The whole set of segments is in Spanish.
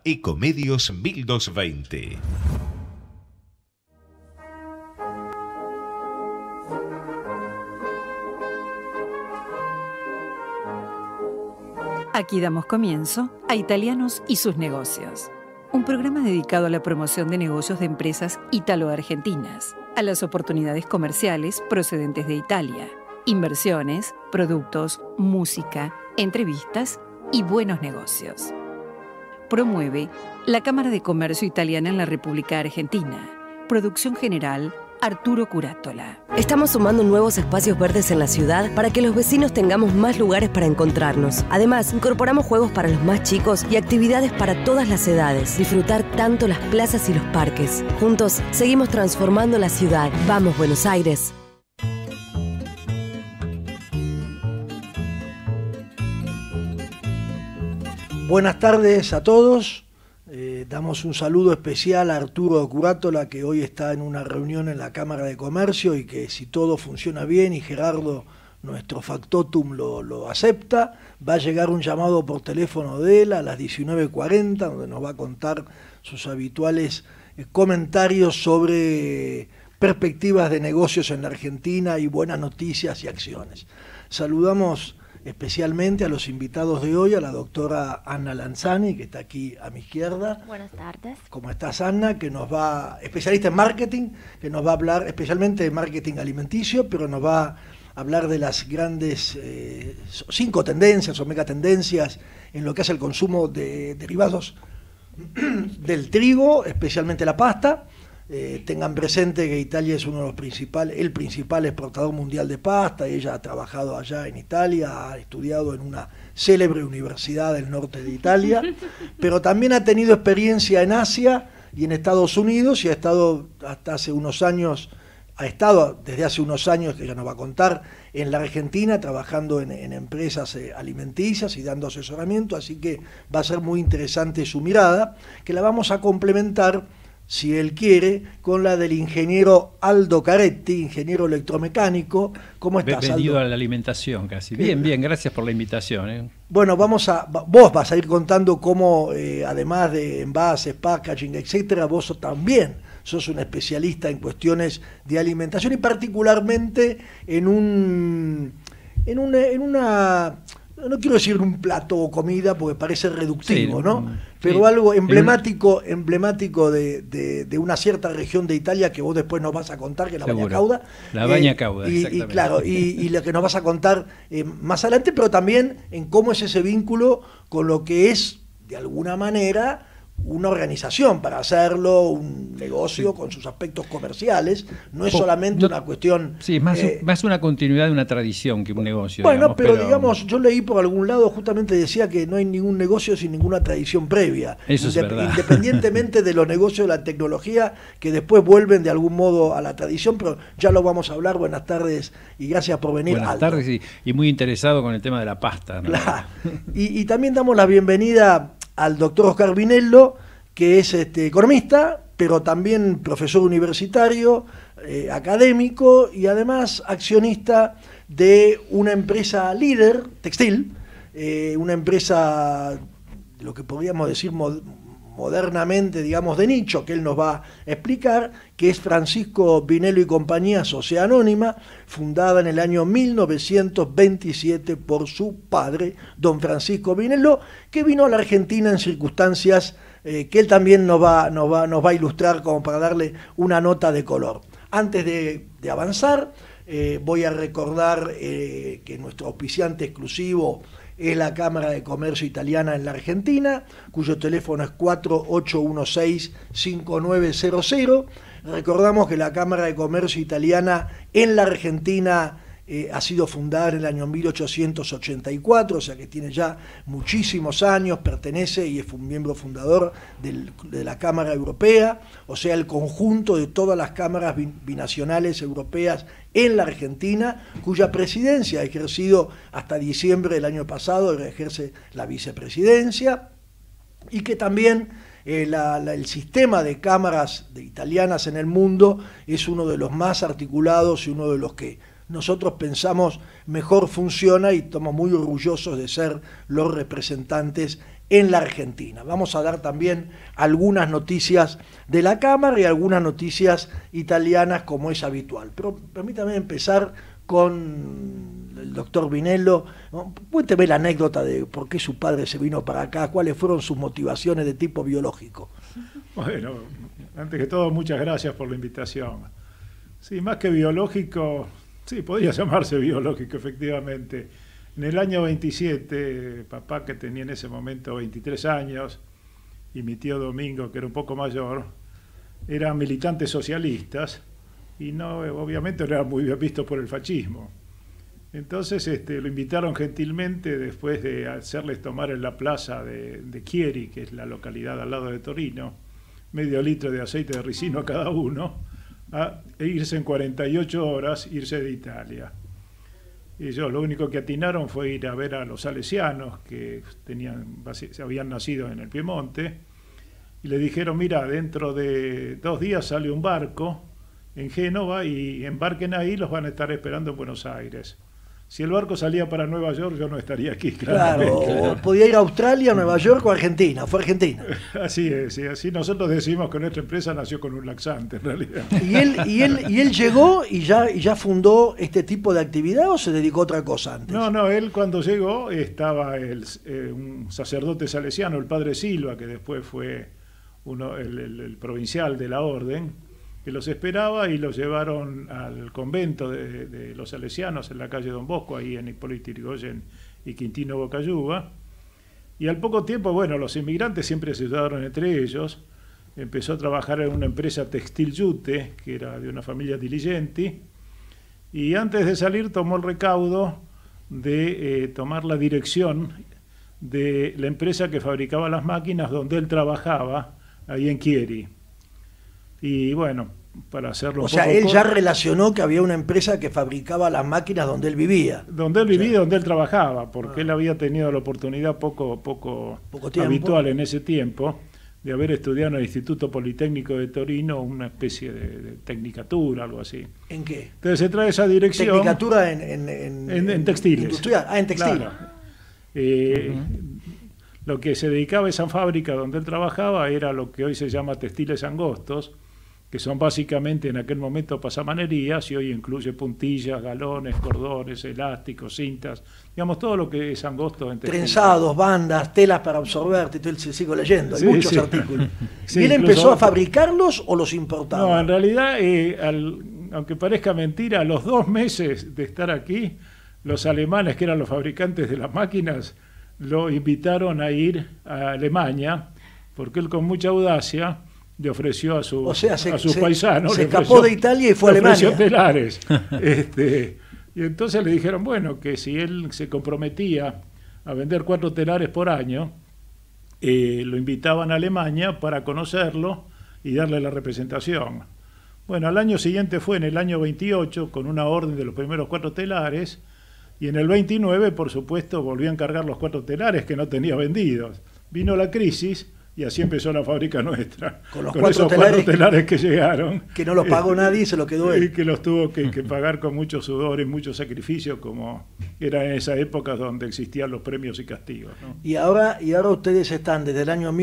Ecomedios 1220. Aquí damos comienzo a Italianos y sus negocios, un programa dedicado a la promoción de negocios de empresas italo-argentinas, a las oportunidades comerciales procedentes de Italia, inversiones, productos, música, entrevistas y buenos negocios. Promueve la Cámara de Comercio Italiana en la República Argentina. Producción general, Arturo Curátola. Estamos sumando nuevos espacios verdes en la ciudad para que los vecinos tengamos más lugares para encontrarnos. Además, incorporamos juegos para los más chicos y actividades para todas las edades. Disfrutar tanto las plazas y los parques. Juntos, seguimos transformando la ciudad. ¡Vamos, Buenos Aires! Buenas tardes a todos. Damos un saludo especial a Arturo Curátola, que hoy está en una reunión en la Cámara de Comercio y que, si todo funciona bien y Gerardo, nuestro factotum, lo acepta, va a llegar un llamado por teléfono de él a las 19:40, donde nos va a contar sus habituales comentarios sobre perspectivas de negocios en la Argentina y buenas noticias y acciones. Saludamos especialmente a los invitados de hoy, a la doctora Anna Lanzani, que está aquí a mi izquierda. Buenas tardes. ¿Cómo estás, Anna? Que nos va, especialista en marketing, que nos va a hablar especialmente de marketing alimenticio, pero nos va a hablar de las grandes 5 tendencias o megatendencias en lo que hace el consumo de derivados del trigo, especialmente la pasta. Tengan presente que Italia es uno de los el principal exportador mundial de pasta. Ella ha trabajado allá en Italia, ha estudiado en una célebre universidad del norte de Italia, pero también ha tenido experiencia en Asia y en Estados Unidos, y ha estado desde hace unos años, que ella nos va a contar, en la Argentina, trabajando en empresas alimenticias y dando asesoramiento, así que va a ser muy interesante su mirada, que la vamos a complementar, si él quiere, con la del ingeniero Aldo Caretti, ingeniero electromecánico. ¿Cómo estás, Aldo? Bienvenido a la alimentación, casi. Bien, gracias por la invitación. Bueno, vos vas a ir contando cómo, además de envases, packaging, etcétera, vos también sos un especialista en cuestiones de alimentación y particularmente en una... No quiero decir un plato o comida porque parece reductivo, sí, ¿no? Pero sí, algo emblemático de una cierta región de Italia que vos después nos vas a contar, que es la Bagna Cauda. La Bagna Cauda, exactamente. Y claro, y lo que nos vas a contar más adelante, pero también en cómo es ese vínculo con lo que es, de alguna manera, una organización para hacerlo, un negocio con sus aspectos comerciales, no es solamente una cuestión... Sí, más una continuidad de una tradición que un negocio. Bueno, digamos, yo leí por algún lado, justamente decía que no hay ningún negocio sin ninguna tradición previa. Eso es verdad. Independientemente de los negocios de la tecnología, que después vuelven de algún modo a la tradición, pero ya lo vamos a hablar. Buenas tardes y gracias por venir. Buenas tardes, y muy interesado con el tema de la pasta, ¿no? Claro. Y también damos la bienvenida al doctor Oscar Vinello, que es economista, pero también profesor universitario, académico y además accionista de una empresa líder textil, una empresa, lo que podríamos decir modernamente, digamos, de nicho, que él nos va a explicar, que es Francisco Vinello y Compañía, Sociedad Anónima, fundada en el año 1927 por su padre, don Francisco Vinello, que vino a la Argentina en circunstancias que él también nos va a ilustrar como para darle una nota de color. Antes de avanzar, voy a recordar que nuestro auspiciante exclusivo es la Cámara de Comercio Italiana en la Argentina, cuyo teléfono es 4816-5900. Recordamos que la Cámara de Comercio Italiana en la Argentina ha sido fundada en el año 1884, o sea que tiene ya muchísimos años, pertenece y es un miembro fundador de la Cámara Europea, o sea, el conjunto de todas las cámaras binacionales europeas en la Argentina, cuya presidencia ha ejercido hasta diciembre del año pasado, ejerce la vicepresidencia, y que también el sistema de cámaras italianas en el mundo es uno de los más articulados y uno de los que nosotros pensamos mejor funciona, y estamos muy orgullosos de ser los representantes en la Argentina. Vamos a dar también algunas noticias de la Cámara y algunas noticias italianas como es habitual. Pero permítame empezar con el doctor Vinello. Cuénteme la anécdota de por qué su padre se vino para acá, cuáles fueron sus motivaciones de tipo biológico. Bueno, antes que todo, muchas gracias por la invitación. Sí, más que biológico, sí, podría llamarse biológico, efectivamente. En el año 27, papá, que tenía en ese momento 23 años, y mi tío Domingo, que era un poco mayor, eran militantes socialistas y no, obviamente no eran muy bien vistos por el fascismo. Entonces lo invitaron gentilmente, después de hacerles tomar en la plaza de Chieri, que es la localidad al lado de Torino, medio litro de aceite de ricino a cada uno, a irse en 48 horas, irse de Italia. Ellos lo único que atinaron fue ir a ver a los salesianos que habían nacido en el Piemonte, y le dijeron: mira, dentro de 2 días sale un barco en Génova y embarquen ahí, los van a estar esperando en Buenos Aires. Si el barco salía para Nueva York, yo no estaría aquí, claro. O podía ir a Australia, Nueva York o Argentina. Fue Argentina. Así es, así nosotros decimos que nuestra empresa nació con un laxante, en realidad. ¿Y él llegó y ya fundó este tipo de actividad o se dedicó a otra cosa antes? No, él cuando llegó estaba un sacerdote salesiano, el padre Silva, que después fue el provincial de la orden, que los esperaba, y los llevaron al convento de los salesianos en la calle Don Bosco, ahí en Hipólito Yrigoyen y Quintino Bocayuba. Y al poco tiempo, bueno, los inmigrantes siempre se ayudaron entre ellos. Empezó a trabajar en una empresa textil Yute, que era de una familia diligenti, y antes de salir tomó el recaudo de tomar la dirección de la empresa que fabricaba las máquinas donde él trabajaba, ahí en Chieri. Y bueno, para hacerlo O sea, él ya relacionó que había una empresa que fabricaba las máquinas donde él vivía. Donde él vivía, donde él trabajaba, porque él había tenido la oportunidad poco habitual en ese tiempo de haber estudiado en el Instituto Politécnico de Torino una especie de tecnicatura, algo así. ¿En qué? Entonces se trae esa dirección. Tecnicatura en textiles. Industrial. En textil. Claro. Lo que se dedicaba a esa fábrica donde él trabajaba era lo que hoy se llama textiles angostos, que son básicamente en aquel momento pasamanerías, y hoy incluye puntillas, galones, cordones, elásticos, cintas, digamos, todo lo que es angosto en textil. Trenzados, bandas, telas para absorber, sigo leyendo, hay muchos artículos. Sí, ¿Y él empezó a fabricarlos o los importaba? No, en realidad, aunque parezca mentira, a los 2 meses de estar aquí, los alemanes, que eran los fabricantes de las máquinas, lo invitaron a ir a Alemania, porque él con mucha audacia le ofreció a sus paisanos. Se escapó de Italia y fue a Alemania. Ofreció telares. Y entonces le dijeron, bueno, que si él se comprometía a vender 4 telares por año, lo invitaban a Alemania para conocerlo y darle la representación. Bueno, al año siguiente fue en el año 28, con una orden de los primeros 4 telares, y en el 29, por supuesto, volvió a encargar los 4 telares que no tenía vendidos. Vino la crisis, y así empezó la fábrica nuestra. Con esos 4 telares que llegaron. Que no los pagó nadie y se los quedó él. Y que los tuvo que pagar con mucho sudor y mucho sacrificio, como era en esa época donde existían los premios y castigos, ¿no? Y ahora ustedes están desde el año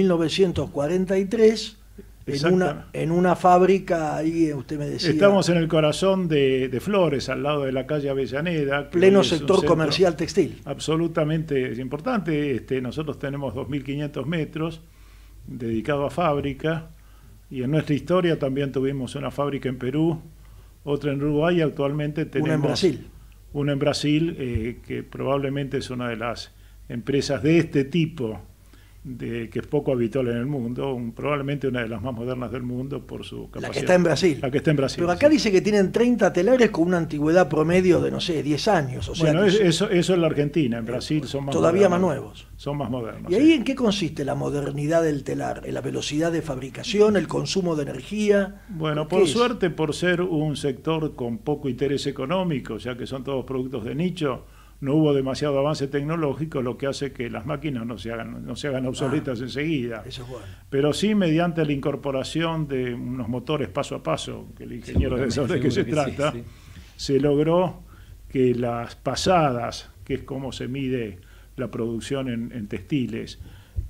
1943 en una fábrica, ahí usted me decía. Estamos en el corazón de Flores, al lado de la calle Avellaneda. Pleno sector comercial textil. Absolutamente importante. Nosotros tenemos 2.500 metros dedicado a fábrica, y en nuestra historia también tuvimos una fábrica en Perú, otra en Uruguay, y actualmente tenemos una en Brasil, que probablemente es una de las empresas de este tipo, que es poco habitual en el mundo, probablemente una de las más modernas del mundo por su capacidad. La que está en Brasil. La que está en Brasil. Pero acá dice que tienen 30 telares con una antigüedad promedio de, no sé, 10 años. O sea, bueno, eso es la Argentina. En Brasil son más todavía modernos, más nuevos. Son más modernos. ¿Y ahí en qué consiste la modernidad del telar? ¿En la velocidad de fabricación, el consumo de energía? Bueno, por suerte, por ser un sector con poco interés económico, ya que son todos productos de nicho, no hubo demasiado avance tecnológico, lo que hace que las máquinas no se hagan obsoletas enseguida. Eso es bueno. Pero sí mediante la incorporación de unos motores paso a paso, que el ingeniero debe saber de qué se trata, se logró que las pasadas, que es como se mide la producción en textiles,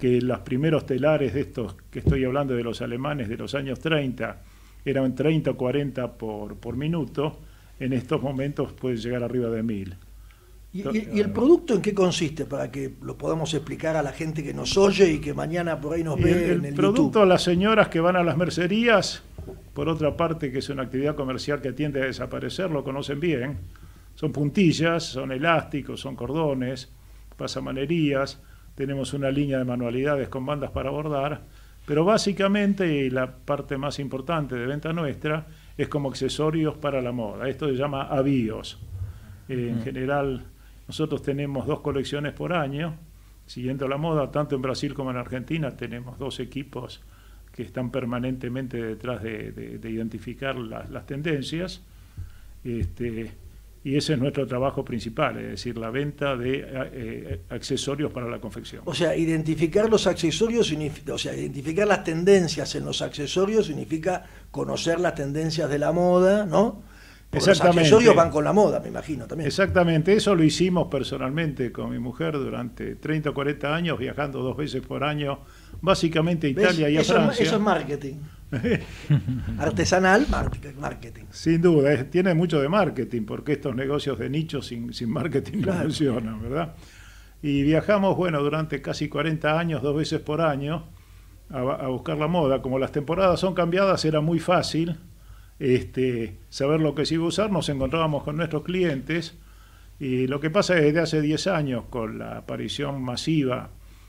que los primeros telares de estos, que estoy hablando de los alemanes de los años 30, eran 30 o 40 por minuto, en estos momentos puede llegar arriba de 1000. ¿Y el producto en qué consiste? Para que lo podamos explicar a la gente que nos oye y que mañana por ahí nos ve en el producto YouTube. A las señoras que van a las mercerías, por otra parte, que es una actividad comercial que tiende a desaparecer, lo conocen bien. Son puntillas, son elásticos, son cordones, pasamanerías. Tenemos una línea de manualidades con bandas para bordar, pero básicamente, y la parte más importante de venta nuestra, es como accesorios para la moda. Esto se llama avíos. En general, nosotros tenemos 2 colecciones por año, siguiendo la moda, tanto en Brasil como en Argentina. Tenemos 2 equipos que están permanentemente detrás de identificar las tendencias. Y ese es nuestro trabajo principal, es decir, la venta de accesorios para la confección. O sea, identificar los accesorios, identificar las tendencias en los accesorios significa conocer las tendencias de la moda, ¿no? Porque los accesorios van con la moda, me imagino, también. Exactamente, eso lo hicimos personalmente con mi mujer durante 30 o 40 años, viajando 2 veces por año, básicamente a Italia y a Francia. Eso es marketing. Artesanal, marketing. Sin duda, tiene mucho de marketing, porque estos negocios de nicho sin marketing no funcionan, ¿verdad? Y viajamos, durante casi 40 años, 2 veces por año, a buscar la moda. Como las temporadas son cambiadas, era muy fácil saber lo que se iba a usar. Nos encontrábamos con nuestros clientes, y lo que pasa es que desde hace 10 años, con la aparición masiva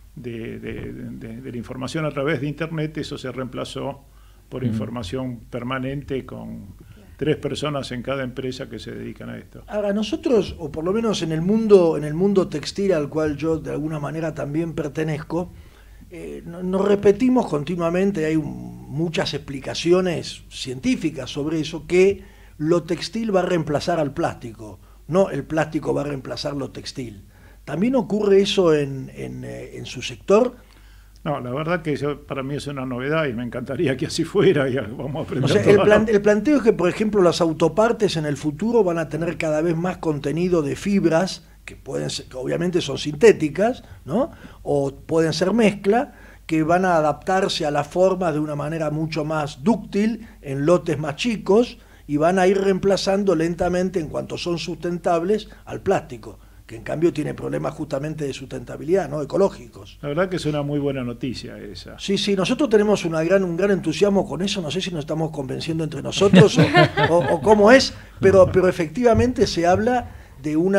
de la información a través de Internet, eso se reemplazó por información permanente con 3 personas en cada empresa que se dedican a esto. Ahora, nosotros, o por lo menos en el mundo textil al cual yo de alguna manera también pertenezco, nos repetimos continuamente, hay muchas explicaciones científicas sobre eso, que lo textil va a reemplazar al plástico, no el plástico va a reemplazar lo textil. ¿También ocurre eso en su sector? No, la verdad que eso para mí es una novedad y me encantaría que así fuera y vamos a aprender. O sea, el planteo es que, por ejemplo, las autopartes en el futuro van a tener cada vez más contenido de fibras, que pueden ser, que obviamente son sintéticas, ¿no? O pueden ser mezcla, que van a adaptarse a la forma de una manera mucho más dúctil, en lotes más chicos, y van a ir reemplazando lentamente, en cuanto son sustentables, al plástico, que en cambio tiene problemas justamente de sustentabilidad, ¿no? Ecológicos. La verdad que es una muy buena noticia esa. Sí, nosotros tenemos un gran entusiasmo con eso, no sé si nos estamos convenciendo entre nosotros o cómo es, pero efectivamente se habla de un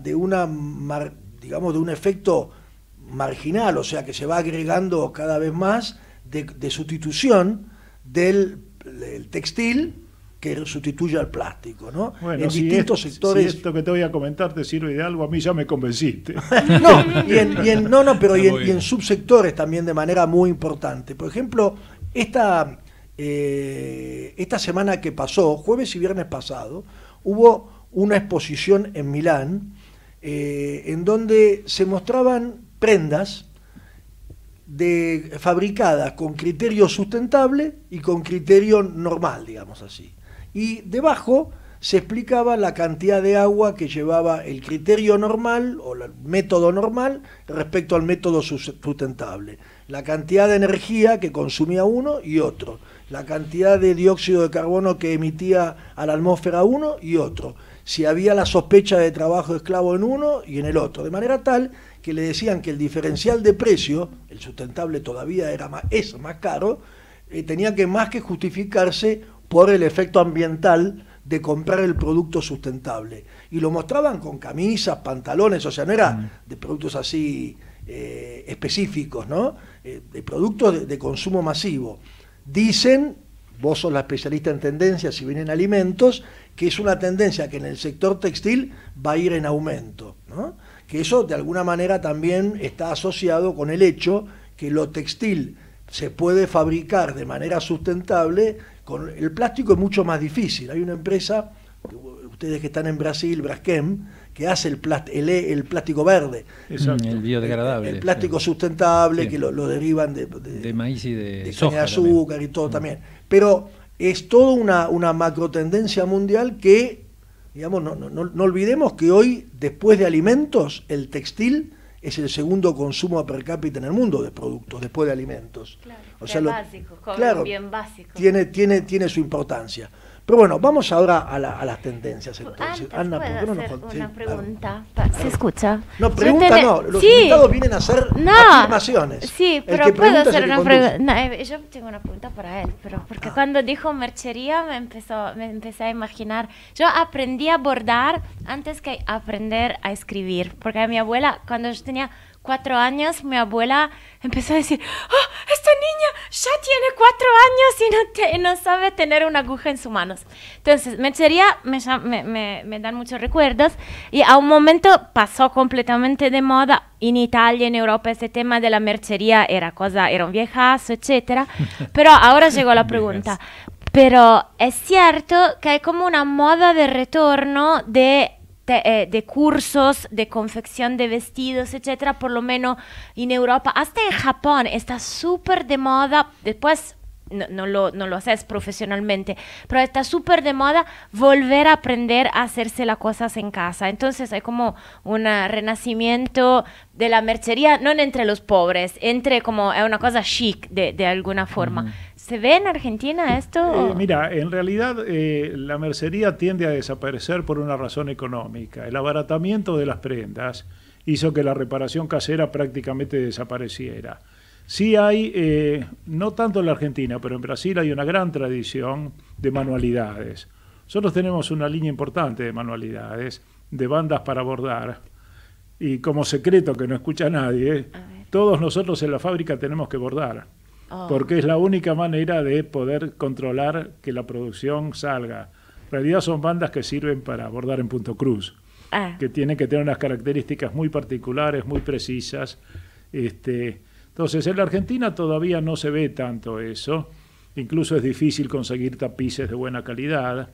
efecto marginal, o sea que se va agregando cada vez más de sustitución del textil que sustituye al plástico, ¿no? Bueno, en distintos sectores. Si esto que te voy a comentar te sirve de algo, a mí ya me convenciste. y en subsectores también de manera muy importante. Por ejemplo, esta semana que pasó, jueves y viernes pasado, hubo una exposición en Milán en donde se mostraban prendas fabricadas con criterio sustentable y con criterio normal, digamos así. Y debajo se explicaba la cantidad de agua que llevaba el criterio normal o el método normal respecto al método sustentable, la cantidad de energía que consumía uno y otro, la cantidad de dióxido de carbono que emitía a la atmósfera uno y otro, si había la sospecha de trabajo esclavo en uno y en el otro, de manera tal que le decían que el diferencial de precio, el sustentable todavía es más caro, tenía que más que justificarse por el efecto ambiental de comprar el producto sustentable. Y lo mostraban con camisas, pantalones, o sea, no era de productos así específicos, ¿no? De productos de consumo masivo. Dicen, vos sos la especialista en tendencias y vienen alimentos, que es una tendencia que en el sector textil va a ir en aumento, ¿no? Que eso de alguna manera también está asociado con el hecho que lo textil se puede fabricar de manera sustentable. Con el plástico es mucho más difícil. Hay una empresa, ustedes que están en Brasil, Braskem, que hace el plástico verde. El biodegradable. El plástico sustentable, sí, que lo derivan de maíz y de soja, de azúcar también. Y todo también. Pero es toda una macro tendencia mundial que, digamos, no olvidemos que hoy, después de alimentos, el textil es el segundo consumo per cápita en el mundo de productos, después de alimentos. Claro, O sea, básico, bien básico. Tiene su importancia. Pero bueno, vamos ahora a las tendencias entonces. Antes, Ana, ¿puedo ¿por qué no nos hacer contás? una Sí, pregunta? claro. ¿Se escucha? No, pregunta no, los invitados vienen a hacer afirmaciones. Sí, El pero que puedo pregunta es hacer el que una conduce. pregunta. Yo tengo una pregunta para él, pero porque cuando dijo mercería me empecé a imaginar. Yo aprendí a bordar antes que aprender a escribir, porque mi abuela, cuando yo tenía 4 años, mi abuela empezó a decir, ¡oh, esta niña ya tiene 4 años y no sabe tener una aguja en sus manos! Entonces, mercería me dan muchos recuerdos, y a un momento pasó completamente de moda. En Italia, en Europa, ese tema de la mercería era un viejazo, etcétera. Pero ahora llegó la pregunta. Pero es cierto que hay como una moda de retorno de cursos de confección de vestidos, etcétera, por lo menos en Europa, hasta en Japón está súper de moda. Después no lo haces profesionalmente, pero está súper de moda volver a aprender a hacerse las cosas en casa. Entonces hay como un renacimiento de la mercería, no entre los pobres, entre como es una cosa chic de alguna forma. ¿Se ve en Argentina esto? Mira, en realidad la mercería tiende a desaparecer por una razón económica. El abaratamiento de las prendas hizo que la reparación casera prácticamente desapareciera. Sí hay, no tanto en la Argentina, pero en Brasil hay una gran tradición de manualidades. Nosotros tenemos una línea importante de manualidades, de bandas para bordar, y como secreto que no escucha nadie, todos nosotros en la fábrica tenemos que bordar. Porque es la única manera de poder controlar que la producción salga. En realidad son bandas que sirven para bordar en punto cruz, que tienen que tener unas características muy particulares, muy precisas. Entonces, en la Argentina todavía no se ve tanto eso. Incluso es difícil conseguir tapices de buena calidad.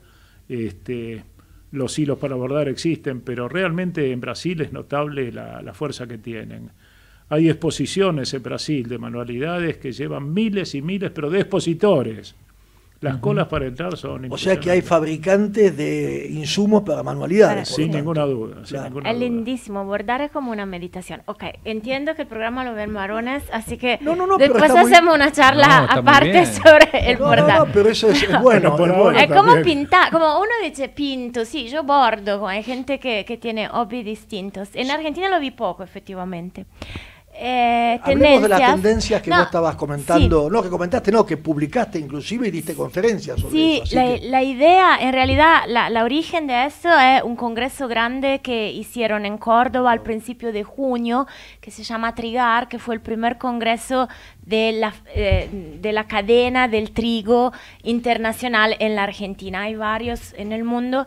Los hilos para bordar existen, pero realmente en Brasil es notable la fuerza que tienen. Hay exposiciones en Brasil de manualidades que llevan miles y miles, pero de expositores. Las colas para entrar son impresionantes. O sea que hay fabricantes de insumos para manualidades. Sin ninguna duda. Es lindísimo, bordar es como una meditación. Ok, entiendo que el programa lo ven varones, así que después hacemos una charla aparte sobre el bordar. No, pero eso es bueno. Es como pintar, como uno dice pinto, sí, yo bordo, hay gente que tiene hobby distintos. En Argentina lo vi poco, efectivamente. Hablemos de las tendencias que vos estabas comentando, que publicaste inclusive y diste conferencias sobre eso. La idea, en realidad, la origen de eso es un congreso grande que hicieron en Córdoba al principio de junio, que se llama Trigar, que fue el primer congreso de la cadena del trigo internacional en la Argentina. Hay varios en el mundo.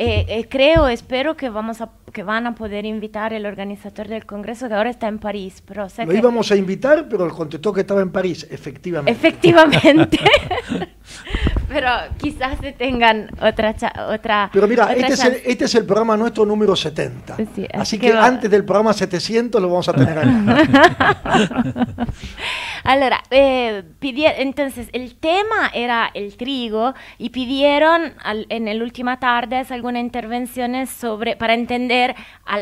Espero que van a poder invitar el organizador del congreso, que ahora está en París. Pero lo íbamos a invitar, pero él contestó que estaba en París, efectivamente. Efectivamente. Pero quizás se tengan otra. Pero mira, este es el programa nuestro número 70. Sí, así que antes del programa 700 lo vamos a tener acá. Allora, entonces el tema era el trigo y pidieron en la última tarde algunas intervenciones para entender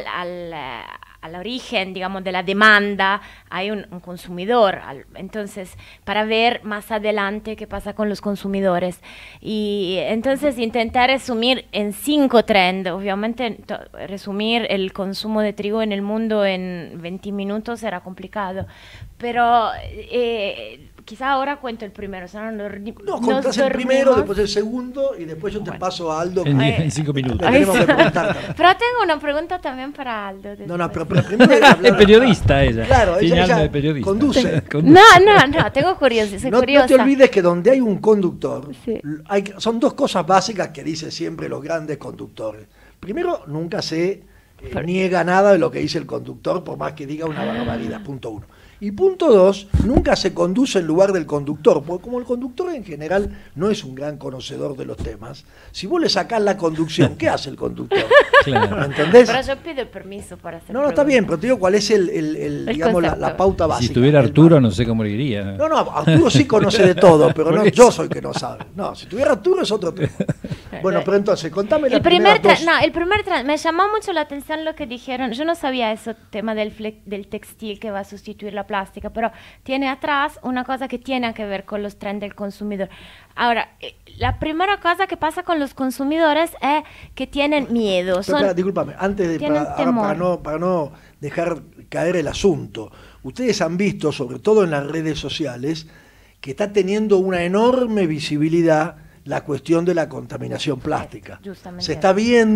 al origen, digamos, de la demanda. Hay un consumidor, entonces para ver más adelante qué pasa con los consumidores. Y entonces intentar resumir en 5 trends. Obviamente resumir el consumo de trigo en el mundo en 20 minutos era complicado, pero quizá ahora cuento el primero. O sea, contás el primero, después el segundo y después yo te paso a Aldo. En 5 minutos. Pero tengo una pregunta también para Aldo. Pero primero es periodista ella. Claro, ella de periodista. Conduce. No, tengo curiosidad. No te olvides que donde hay un conductor, son 2 cosas básicas que dicen siempre los grandes conductores. Primero, nunca se niega nada de lo que dice el conductor, por más que diga una barbaridad, punto 1. Y punto 2, nunca se conduce en lugar del conductor, porque como el conductor en general no es un gran conocedor de los temas, si vos le sacás la conducción, ¿qué hace el conductor? Claro. ¿Entendés? Pero yo pido permiso para hacer No, está bien, pero te digo cuál es digamos, la concepto. pauta básica. Si tuviera Arturo, no sé cómo le iría. No, Arturo sí conoce de todo, pero no, yo soy que no sabe. No, si tuviera Arturo es otro tema. Bueno, pero entonces, contame la primera me llamó mucho la atención lo que dijeron. Yo no sabía eso, tema del textil que va a sustituir la plástica, pero tiene atrás una cosa que tiene que ver con los trends del consumidor. Ahora, la primera cosa que pasa con los consumidores es que tienen miedo. Discúlpame, antes de para no dejar caer el asunto. Ustedes han visto, sobre todo en las redes sociales, que está teniendo una enorme visibilidad la cuestión de la contaminación plástica. Se está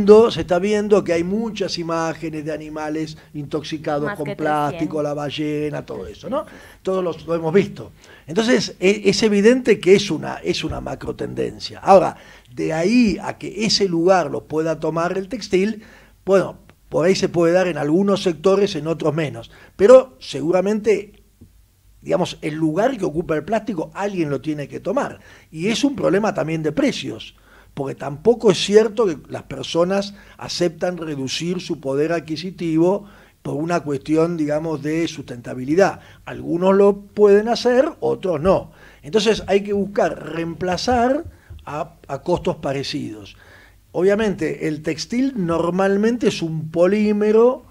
viendo que hay muchas imágenes de animales intoxicados Más con que plástico, la ballena, todo eso, ¿no? Todos lo hemos visto. Entonces, es evidente que es una macro tendencia. Ahora, de ahí a que ese lugar lo pueda tomar el textil, bueno, por ahí se puede dar en algunos sectores, en otros menos. Pero seguramente, digamos, el lugar que ocupa el plástico, alguien lo tiene que tomar. Y es un problema también de precios, porque tampoco es cierto que las personas aceptan reducir su poder adquisitivo por una cuestión, digamos, de sustentabilidad. Algunos lo pueden hacer, otros no. Entonces hay que buscar reemplazar a costos parecidos. Obviamente, el textil normalmente es un polímero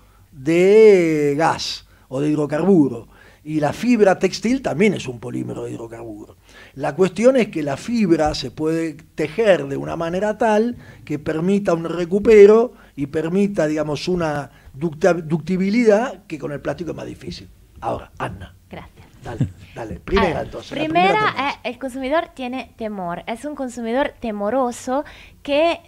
de gas o de hidrocarburo. Y la fibra textil también es un polímero de hidrocarburo. La cuestión es que la fibra se puede tejer de una manera tal que permita un recupero y permita, digamos, una ductibilidad que con el plástico es más difícil. Ahora, Anna. Gracias. Dale. Primera, entonces. Primera, el consumidor tiene temor. Es un consumidor temoroso que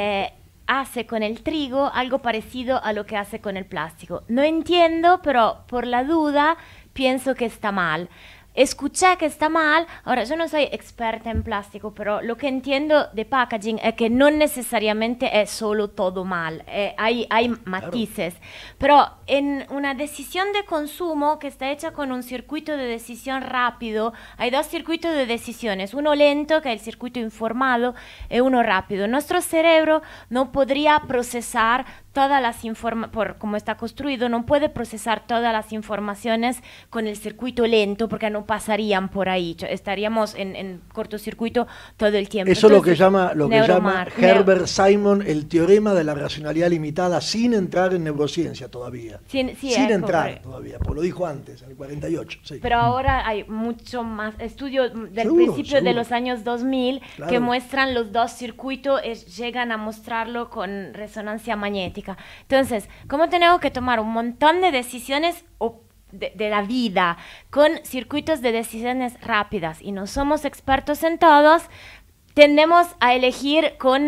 hace con el trigo algo parecido a lo que hace con el plástico. No entiendo, pero por la duda pienso que está mal. Escuché que está mal. Ahora, yo no soy experta en plástico, pero lo que entiendo de packaging es que no necesariamente es solo todo mal. Hay matices. Claro. Pero en una decisión de consumo que está hecha con un circuito de decisión rápido, hay dos circuitos de decisiones. Uno lento, que es el circuito informado, y uno rápido. Nuestro cerebro no podría procesar todas las informaciones, por cómo está construido, no puede procesar todas las informaciones con el circuito lento porque no pasarían por ahí, estaríamos en cortocircuito todo el tiempo. Eso es lo que llama Herbert Simon el teorema de la racionalidad limitada, sin entrar en neurociencia todavía. Sin entrar todavía, pues lo dijo antes, en el 48. Sí. Pero ahora hay mucho más estudios del principio de los años 2000 que muestran los dos circuitos, llegan a mostrarlo con resonancia magnética. Entonces, ¿cómo tenemos que tomar un montón de decisiones de la vida con circuitos de decisiones rápidas y no somos expertos en todos? Tendemos a elegir con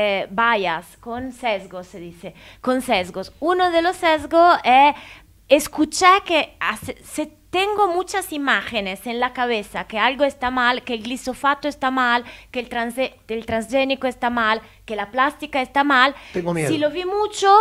bias, con sesgos, se dice, con sesgos. Uno de los sesgos es escuchar que tengo muchas imágenes en la cabeza que algo está mal, que el glifosato está mal, que el transgénico está mal, que la plástica está mal. Tengo miedo. Si lo vi mucho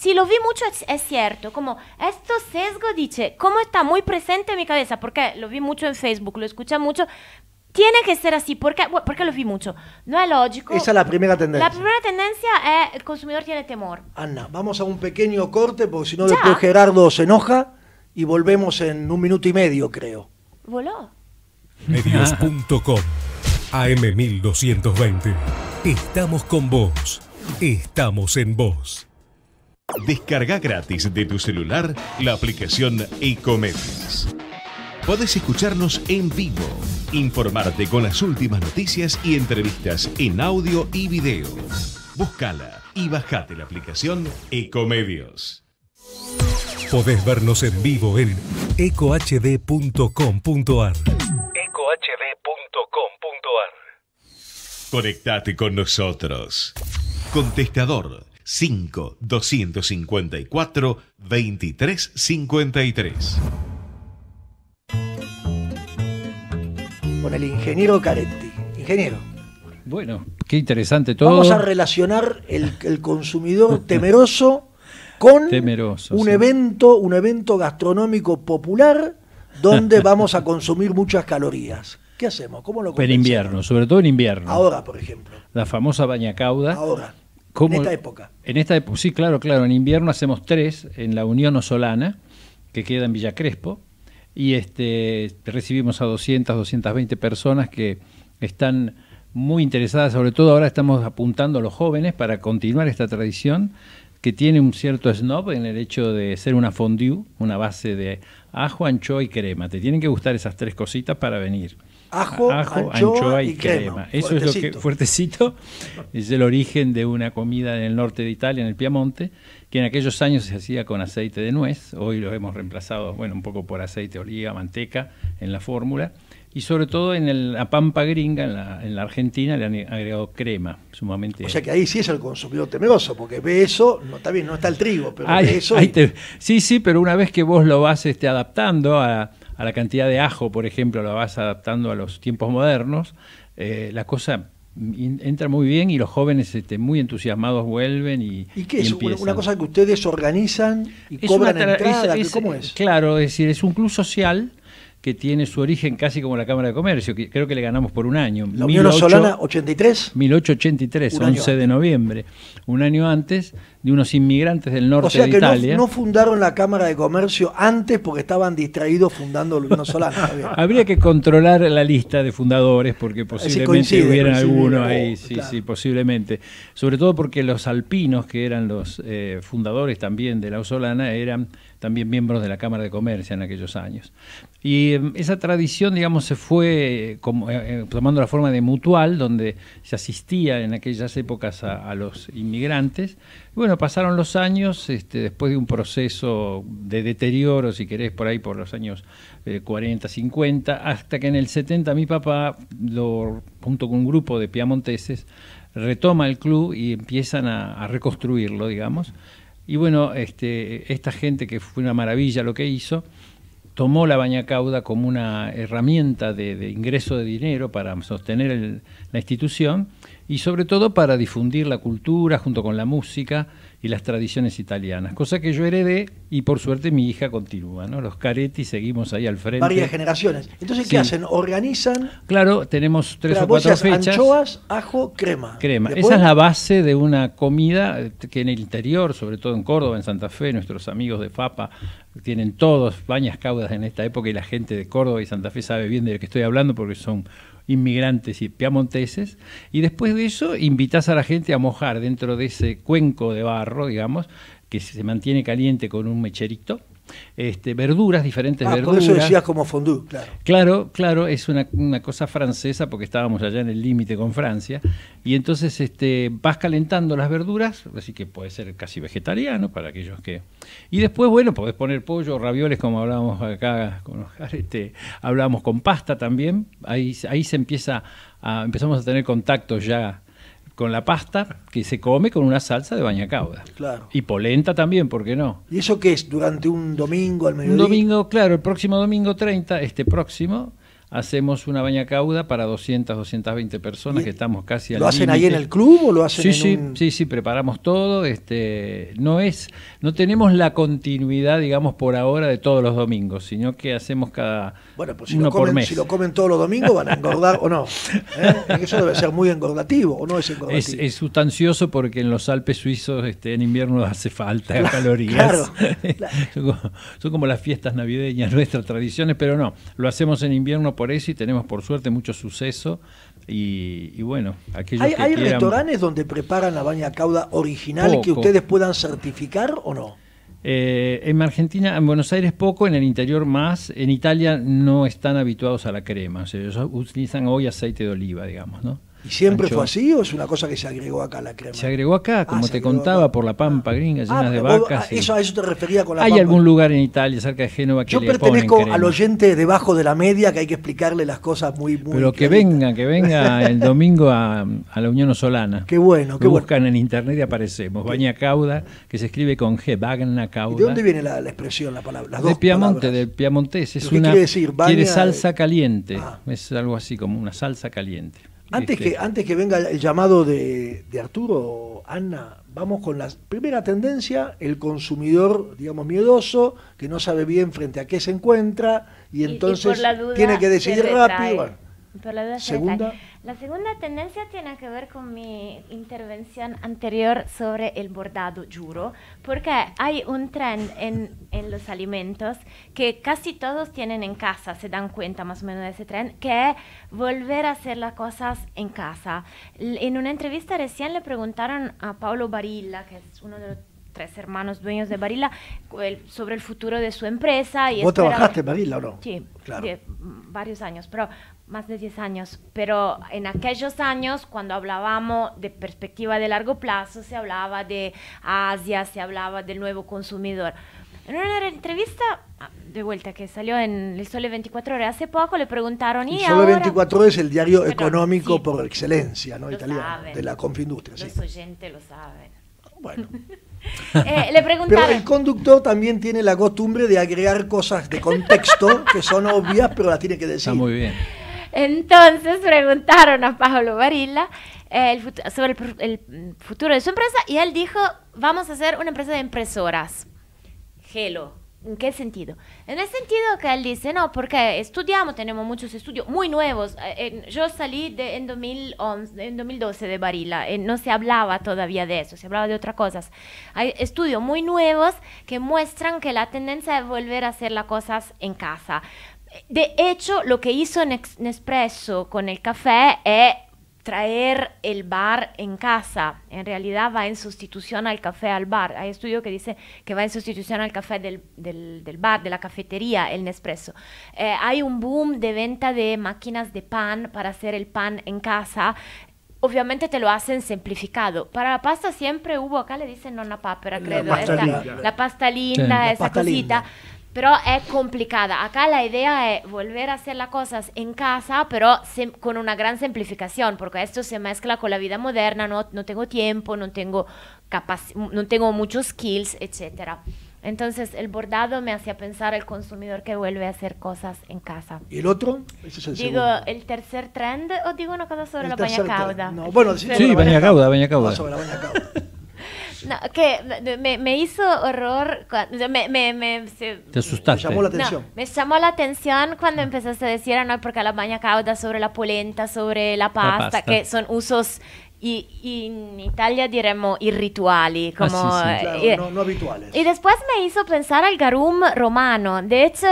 es cierto. Como esto sesgo dice, ¿cómo está muy presente en mi cabeza? Porque lo vi mucho en Facebook, lo escuché mucho. Tiene que ser así, porque lo vi mucho. No es lógico. Esa es la primera tendencia. La primera tendencia es el consumidor tiene temor. Anna, vamos a un pequeño corte, porque si no después Gerardo se enoja y volvemos en 1 minuto y medio, creo. Voló. Medios.com AM1220. Estamos con vos. Estamos en vos. Descarga gratis de tu celular la aplicación Ecomedios. Podés escucharnos en vivo, informarte con las últimas noticias y entrevistas en audio y video. Búscala y bajate la aplicación Ecomedios. Podés vernos en vivo en ecohd.com.ar. ecohd.com.ar. Conectate con nosotros. Contestador 5-254-2353. Con el ingeniero Caretti. Ingeniero. Bueno, qué interesante todo. Vamos a relacionar el consumidor temeroso con un evento gastronómico popular donde vamos a consumir muchas calorías. ¿Qué hacemos? ¿Cómo lo compensamos? En invierno, sobre todo en invierno. Ahora, por ejemplo. La famosa bañacauda. Ahora. ¿Cómo? En esta época. En esta época, sí, claro. En invierno hacemos 3 en la Unión Osolana, que queda en Villa Crespo, y recibimos a 200, 220 personas que están muy interesadas, sobre todo ahora estamos apuntando a los jóvenes para continuar esta tradición que tiene un cierto snob en el hecho de ser una fondue, una base de ajo, anchoa y crema. Te tienen que gustar esas 3 cositas para venir. Ajo, anchoa y crema. Eso es lo que fuertecito es el origen de una comida en el norte de Italia, en el Piamonte, que en aquellos años se hacía con aceite de nuez. Hoy lo hemos reemplazado, bueno, un poco por aceite de oliva, manteca en la fórmula. Y sobre todo en la pampa gringa, en la Argentina, le han agregado crema, sumamente. O sea que ahí sí es el consumidor temeroso, porque ve eso, no está bien, no está el trigo, pero ve eso. Sí, pero una vez que vos lo vas adaptando a la cantidad de ajo, por ejemplo, lo vas adaptando a los tiempos modernos, la cosa entra muy bien y los jóvenes muy entusiasmados vuelven y qué es? Empiezan. ¿Una cosa que ustedes organizan y cobran entrada? ¿Cómo es? Claro, es decir, es un club social que tiene su origen casi como la Cámara de Comercio, que creo que le ganamos por un año. ¿La Unión Osolana 83? 1883, 11 de noviembre, un año antes, de unos inmigrantes del norte de Italia. O sea que no fundaron la Cámara de Comercio antes porque estaban distraídos fundando la Unión Osolana. Habría que controlar la lista de fundadores porque posiblemente hubieran algunos ahí, claro. Sí, posiblemente. Sobre todo porque los alpinos, que eran los fundadores también de la Osolana, eran también miembros de la Cámara de Comercio en aquellos años. Y esa tradición, digamos, se fue tomando la forma de mutual, donde se asistía en aquellas épocas a los inmigrantes. Y bueno, pasaron los años, después de un proceso de deterioro, si querés, por ahí por los años 40, 50, hasta que en el 70 mi papá, junto con un grupo de piamonteses, retoma el club y empiezan a reconstruirlo, digamos. Y bueno, esta gente, que fue una maravilla lo que hizo, tomó la bañacauda como una herramienta de ingreso de dinero para sostener la institución y sobre todo para difundir la cultura junto con la música y las tradiciones italianas, cosa que yo heredé y por suerte mi hija continúa, ¿no? Los Caretti seguimos ahí al frente. Varias generaciones. Entonces, ¿qué hacen? ¿Organizan? Claro, tenemos 3 o 4 fechas. Anchoas, ajo, crema. Esa es la base de una comida que en el interior, sobre todo en Córdoba, en Santa Fe, nuestros amigos de FAPA tienen todos bañacaudas en esta época y la gente de Córdoba y Santa Fe sabe bien de lo que estoy hablando porque son inmigrantes y piamonteses, y después de eso invitás a la gente a mojar dentro de ese cuenco de barro, digamos, que se mantiene caliente con un mecherito, verduras, diferentes verduras. Por eso decías como fondue, claro. Claro, es una cosa francesa porque estábamos allá en el límite con Francia, y entonces vas calentando las verduras, así que puede ser casi vegetariano para aquellos que... Y después, bueno, podés poner pollo, ravioles, como hablábamos acá con Oscar, hablábamos con pasta también, ahí se empezamos a tener contactos ya con la pasta, que se come con una salsa de bañacauda. Claro. Y polenta también, ¿por qué no? ¿Y eso qué es? ¿Durante un domingo al mediodía? Un domingo, claro, el próximo domingo 30, próximo, hacemos una bañacauda para 200, 220 personas, que estamos casi al límite. ¿Lo hacen ahí en el club o lo hacen Sí, preparamos todo. No tenemos la continuidad, digamos, por ahora de todos los domingos, sino que hacemos Bueno, pues por mes. Si lo comen todos los domingos van a engordar o no. Eso debe ser muy engordativo, ¿o no es engordativo? Es sustancioso porque en los Alpes suizos en invierno hace falta calorías. Claro. Son como las fiestas navideñas, nuestras tradiciones, pero no, lo hacemos en invierno por eso y tenemos por suerte mucho suceso y bueno, aquellos que ¿Hay quieran... restaurantes donde preparan la bañacauda original poco, que ustedes puedan certificar o no? En Argentina, en Buenos Aires poco, en el interior más, en Italia no están habituados a la crema, o sea, ellos utilizan hoy aceite de oliva, digamos, ¿no? ¿Y siempre fue así o es una cosa que se agregó acá la crema? Se agregó acá, como te contaba, por la pampa gringa, llenas de vacas. A eso te refería con la Hay pampa. algún lugar en Italia, cerca de Génova, que le ponen crema. Yo pertenezco al oyente debajo de la media, que hay que explicarle las cosas muy Pero que venga el domingo a la Unión Osolana. Qué bueno, qué bueno. Buscan en internet y aparecemos. Bañacauda, que se escribe con G, bagnacauda. ¿De dónde viene la expresión, la palabra? Las de dos Piemonte, palabras. del piemontés. ¿Qué quiere decir? Quiere salsa caliente. Es algo así como una salsa caliente. Antes que venga el llamado de Arturo, Ana, vamos con la primera tendencia, el consumidor, digamos, miedoso, que no sabe bien frente a qué se encuentra y entonces tiene que decidir rápido. Bueno. Por la duda Segunda. La segunda tendencia tiene que ver con mi intervención anterior sobre el bordado, juro, porque hay un trend en los alimentos que casi todos tienen en casa, se dan cuenta más o menos de ese trend, que es volver a hacer las cosas en casa. En una entrevista recién le preguntaron a Paolo Barilla, que es uno de los 3 hermanos dueños de Barilla, sobre el futuro de su empresa. Y ¿Vos trabajaste en Barilla o no? Sí, claro. Varios años, pero más de 10 años. Pero en aquellos años, cuando hablábamos de perspectiva de largo plazo, se hablaba de Asia, se hablaba del nuevo consumidor. En una entrevista, de vuelta, que salió en El Sole 24 Horas hace poco, le preguntaron... El Sole 24 Horas es el diario económico, sí, por excelencia, ¿no? Italiano, saben, de la Confindustria. Los oyentes lo saben. Bueno. Le preguntaron... Pero el conductor también tiene la costumbre de agregar cosas de contexto que son obvias, pero las tiene que decir. Está muy bien. Entonces preguntaron a Paolo Barilla sobre el futuro de su empresa y él dijo, vamos a hacer una empresa de impresoras. Hello. ¿En qué sentido? En el sentido que él dice, no, porque estudiamos, tenemos muchos estudios muy nuevos. Yo salí en 2012 de Barilla, no se hablaba todavía de eso, se hablaba de otras cosas. Hay estudios muy nuevos que muestran que la tendencia es volver a hacer las cosas en casa. De hecho, lo que hizo Nespresso con el café es traer el bar en casa. En realidad va en sustitución al café al bar. Hay estudios que dicen que va en sustitución al café del bar, de la cafetería, el Nespresso. Hay un boom de venta de máquinas de pan para hacer el pan en casa. Obviamente te lo hacen simplificado. Para la pasta siempre hubo, acá le dicen nonna papera, creo. La pasta linda, sí, esa pasta cosita. Linda. Pero es complicada. Acá la idea es volver a hacer las cosas en casa, pero con una gran simplificación, porque esto se mezcla con la vida moderna, no tengo tiempo, no tengo muchos skills, etc. Entonces el bordado me hacía pensar el consumidor que vuelve a hacer cosas en casa. ¿Y el otro? Ese es el digo segundo. El tercer trend o digo una cosa sobre la bagna cauda. No, bueno, sí, bagna cauda. Sobre la bagna cauda. No, que me hizo horror, te asustaste. Me llamó la atención. No, me llamó la atención cuando empezaste a decir, no, porque la bagna cauda sobre la polenta, sobre la pasta, que son usos, y en Italia diremmo irrituali, como sí. Claro, no habituales. Y después me hizo pensar al garum romano. De hecho,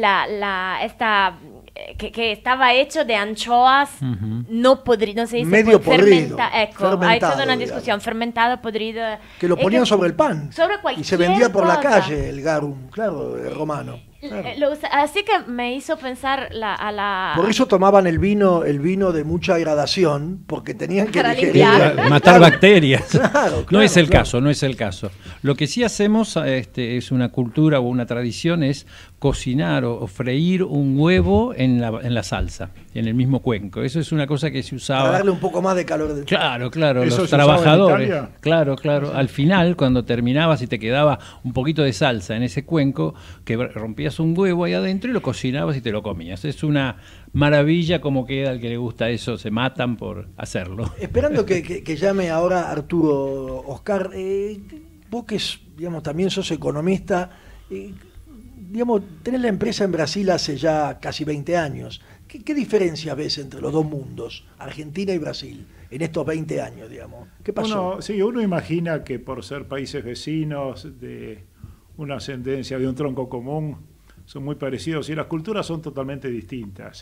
que estaba hecho de anchoas, no se dice medio podrido, hay toda una discusión, fermentado, podrido, que lo ponían sobre el pan sobre y se vendía por la calle el garum, claro, el romano. Claro. Así que me hizo pensar por eso tomaban el vino de mucha gradación, porque tenían que matar bacterias. Claro, no es el caso, no es el caso. Lo que sí hacemos es una cultura o una tradición, es cocinar o freír un huevo en la salsa, en el mismo cuenco. Eso es una cosa que se usaba para darle un poco más de calor. Claro, los trabajadores. Claro. Al final, cuando terminabas y te quedaba un poquito de salsa en ese cuenco, que rompías un huevo ahí adentro y lo cocinabas y te lo comías. Es una maravilla como queda al que le gusta eso, se matan por hacerlo. Esperando que llame ahora Arturo. Oscar, vos que digamos, también sos economista, digamos, tenés la empresa en Brasil hace ya casi 20 años. ¿Qué diferencia ves entre los dos mundos, Argentina y Brasil, en estos 20 años, digamos? ¿Qué pasó? Uno imagina que por ser países vecinos, de una ascendencia, de un tronco común, son muy parecidos y las culturas son totalmente distintas.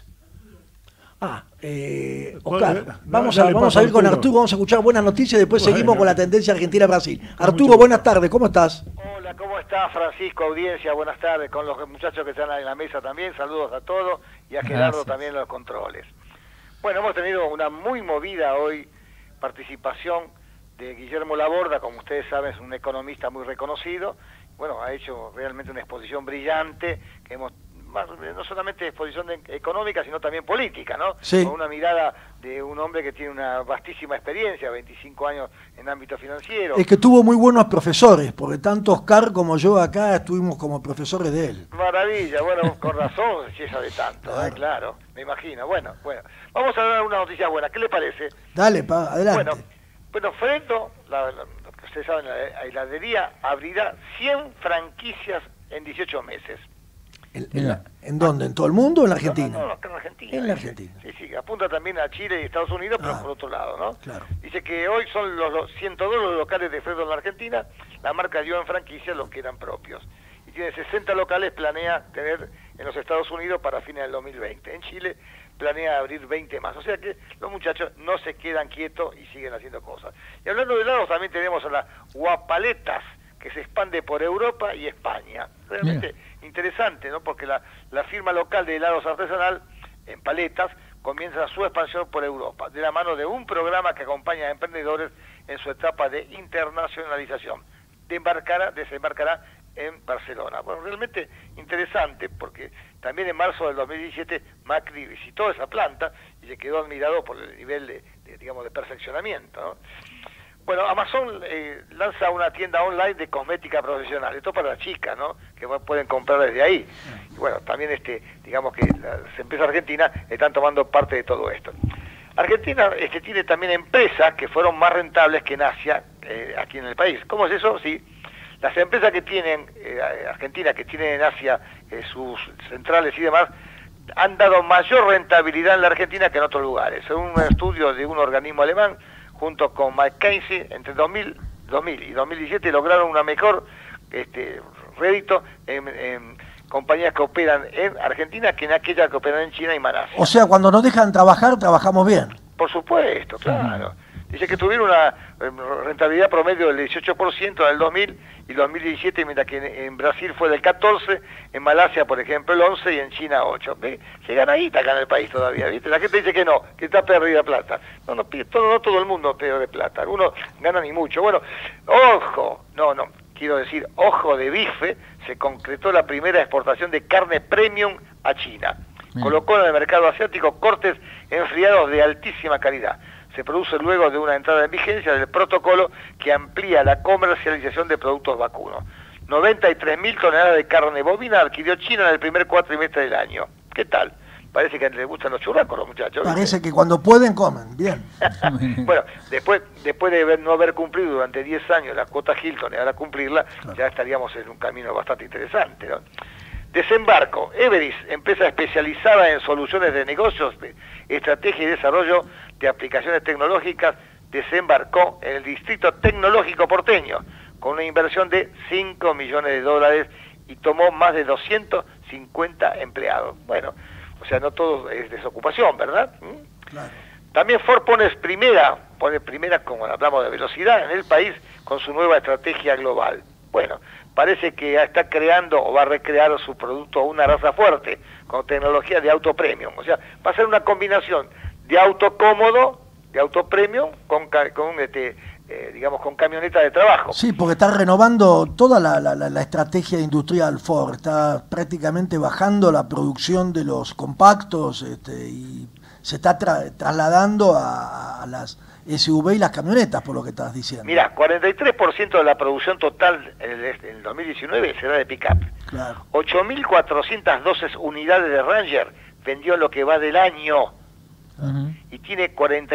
Oscar, vamos a ir con Arturo, vamos a escuchar buenas noticias y después seguimos con la tendencia Argentina-Brasil. Arturo, buenas tardes, ¿cómo estás? Hola, ¿cómo estás, Francisco, audiencia? Buenas tardes, con los muchachos que están en la mesa también, saludos a todos y a Gerardo también en los controles. Bueno, hemos tenido una muy movida hoy participación de Guillermo Laborda, como ustedes saben es un economista muy reconocido. Bueno, ha hecho realmente una exposición brillante que hemos no solamente exposición económica, sino también política, ¿no? Sí. Con una mirada de un hombre que tiene una vastísima experiencia, 25 años en ámbito financiero. Es que tuvo muy buenos profesores, porque tanto Oscar como yo acá estuvimos como profesores de él. Maravilla, bueno, con razón, si esa de tanto, claro, me imagino. Bueno, vamos a dar una noticia buena, ¿qué le parece? Dale, adelante. Bueno, Freddo, ustedes saben, la heladería abrirá 100 franquicias en 18 meses. ¿En dónde? ¿En todo el mundo o en la Argentina? No, acá en Argentina. En la Argentina. Sí, apunta también a Chile y Estados Unidos, pero por otro lado, ¿no? Claro. Dice que hoy son los 102 los locales de Freddo en la Argentina, la marca dio en franquicia los que eran propios. Y tiene 60 locales, planea tener en los Estados Unidos para fines del 2020. En Chile planea abrir 20 más. O sea que los muchachos no se quedan quietos y siguen haciendo cosas. Y hablando de helados, también tenemos a las Guapaletas, que se expande por Europa y España. Realmente interesante, ¿no? Porque la firma local de helados artesanal en paletas comienza su expansión por Europa, de la mano de un programa que acompaña a emprendedores en su etapa de internacionalización. Desembarcará en Barcelona. Bueno, realmente interesante, porque también en marzo del 2017 Macri visitó esa planta y se quedó admirado por el nivel de perfeccionamiento, ¿no? Bueno, Amazon lanza una tienda online de cosmética profesional, esto para las chicas, ¿no? Que pueden comprar desde ahí. Y bueno, también digamos que las empresas argentinas están tomando parte de todo esto. Argentina tiene también empresas que fueron más rentables que en Asia, aquí en el país. ¿Cómo es eso? Sí. Las empresas que tienen, Argentina, que tienen en Asia sus centrales y demás, han dado mayor rentabilidad en la Argentina que en otros lugares. Según un estudio de un organismo alemán, junto con McKinsey, entre 2000 y 2017 lograron una mejor rédito en compañías que operan en Argentina que en aquellas que operan en China y Malasia. O sea, cuando nos dejan trabajar, trabajamos bien. Por supuesto, claro. Dice que tuvieron una rentabilidad promedio del 18% en el 2000 y 2017, mientras que en Brasil fue del 14%, en Malasia, por ejemplo, el 11% y en China 8%. Se gana guita acá en el país todavía, ¿viste? La gente dice que no, que está perdida plata. No todo el mundo pierde plata, algunos ganan y mucho. Bueno, quiero decir, ojo de bife, se concretó la primera exportación de carne premium a China. Colocó en el mercado asiático cortes enfriados de altísima calidad. Se produce luego de una entrada en vigencia del protocolo que amplía la comercialización de productos vacunos. 93.000 toneladas de carne bovina adquirió China en el primer cuatrimestre del año. ¿Qué tal? Parece que les gustan los churrascos los muchachos. Parece que cuando pueden comen, bien. Bueno, después de no haber cumplido durante 10 años la cuota Hilton y ahora cumplirla, ya estaríamos en un camino bastante interesante, ¿no? Desembarco. Everis, empresa especializada en soluciones de negocios, estrategia y desarrollo de aplicaciones tecnológicas, desembarcó en el Distrito Tecnológico porteño con una inversión de $5 millones y tomó más de 250 empleados. Bueno, o sea, no todo es desocupación, ¿verdad? Claro. También Ford pone primera, como hablamos de velocidad, en el país con su nueva estrategia global. Bueno, parece que está creando o va a recrear su producto una raza fuerte, con tecnología de auto premium. O sea, va a ser una combinación de auto cómodo, de auto premium, con camioneta de trabajo. Sí, porque está renovando toda la estrategia industrial Ford, está prácticamente bajando la producción de los compactos y se está trasladando a las SUV y las camionetas, por lo que estás diciendo. Mira, 43% de la producción total en el 2019 será de pick-up. Claro. 8.412 unidades de Ranger vendió en lo que va del año. Uh-huh. Y tiene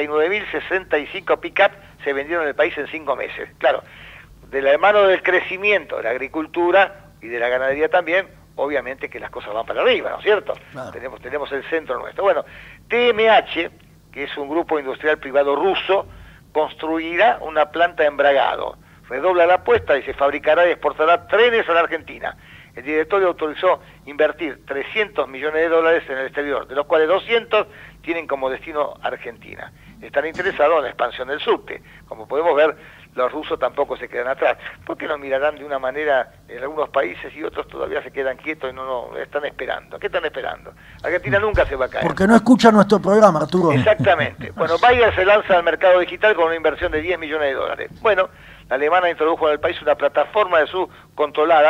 49.065 pick-up se vendieron en el país en 5 meses. Claro, de la mano del crecimiento de la agricultura y de la ganadería también, obviamente que las cosas van para arriba, ¿no es cierto? Claro. Tenemos el centro nuestro. Bueno, TMH, que es un grupo industrial privado ruso, construirá una planta de embragado. Redobla la apuesta y se fabricará y exportará trenes a la Argentina. El directorio autorizó invertir $300 millones en el exterior, de los cuales 200 tienen como destino Argentina. Están interesados en la expansión del subte. Como podemos ver, los rusos tampoco se quedan atrás, porque nos mirarán de una manera en algunos países y otros todavía se quedan quietos y no están esperando. ¿Qué están esperando? Argentina nunca se va a caer. Porque no escucha nuestro programa, Arturo. Exactamente. Bueno, Bayer se lanza al mercado digital con una inversión de $10 millones. Bueno, la alemana introdujo en el país una plataforma de controlada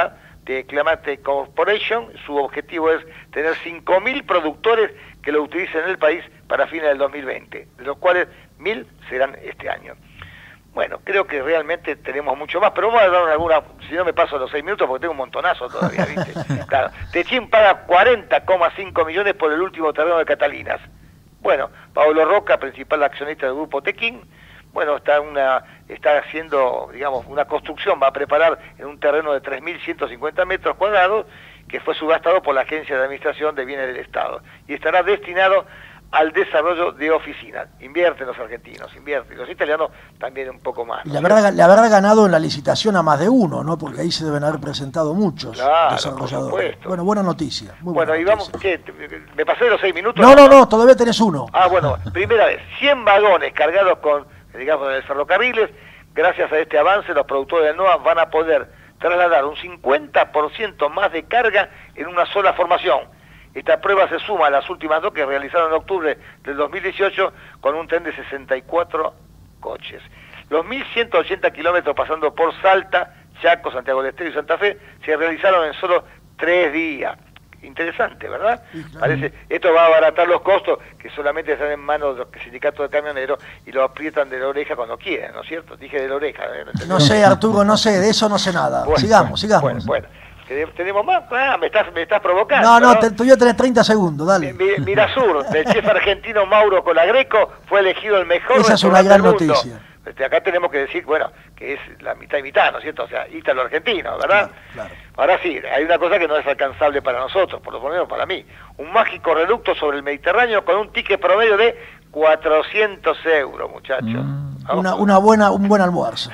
de Climate Corporation. Su objetivo es tener 5.000 productores que lo utilicen en el país para fines del 2020, de los cuales 1.000 serán este año. Bueno, creo que realmente tenemos mucho más, pero vamos a dar alguna, si no me paso los 6 minutos porque tengo un montonazo todavía, ¿viste? Claro, Techín paga 40,5 millones por el último terreno de Catalinas. Bueno, Pablo Roca, principal accionista del grupo Techín, bueno, está haciendo, digamos, una construcción, va a preparar en un terreno de 3.150 metros cuadrados, que fue subastado por la Agencia de Administración de Bienes del Estado, y estará destinado al desarrollo de oficinas. Invierten los argentinos, invierten, los italianos también un poco más. Y le habrá ganado en la licitación a más de uno, ¿no? Porque ahí se deben haber presentado muchos desarrolladores. Bueno, buena noticia. Bueno, y vamos, ¿qué? ¿Me pasé de los 6 minutos? No, todavía tenés uno. Bueno, primera vez, 100 vagones cargados con, digamos, de ferrocarriles. Gracias a este avance, los productores del NOA van a poder trasladar un 50% más de carga en una sola formación. Esta prueba se suma a las últimas 2 que realizaron en octubre del 2018 con un tren de 64 coches. Los 1.180 kilómetros pasando por Salta, Chaco, Santiago del Estero y Santa Fe se realizaron en solo 3 días. Interesante, ¿verdad? Sí, claro. Parece, esto va a abaratar los costos que solamente están en manos de los sindicatos de camioneros y lo aprietan de la oreja cuando quieren, ¿no es cierto? Dije de la oreja. No sé, Arturo, no sé, de eso no sé nada. Bueno, sigamos. Bueno. ¿Tenemos más? Me estás provocando. No, tú ya tenés 30 segundos, dale. Mirasur, del chef argentino Mauro Colagreco, fue elegido el mejor. Esa es una gran noticia. Acá tenemos que decir, bueno, que es la mitad y mitad, ¿no es cierto? O sea, ítalo-argentino, ¿verdad? Claro. Ahora sí, hay una cosa que no es alcanzable para nosotros, por lo menos para mí. Un mágico reducto sobre el Mediterráneo con un ticket promedio de 400 euros, muchachos. Un buen almuerzo.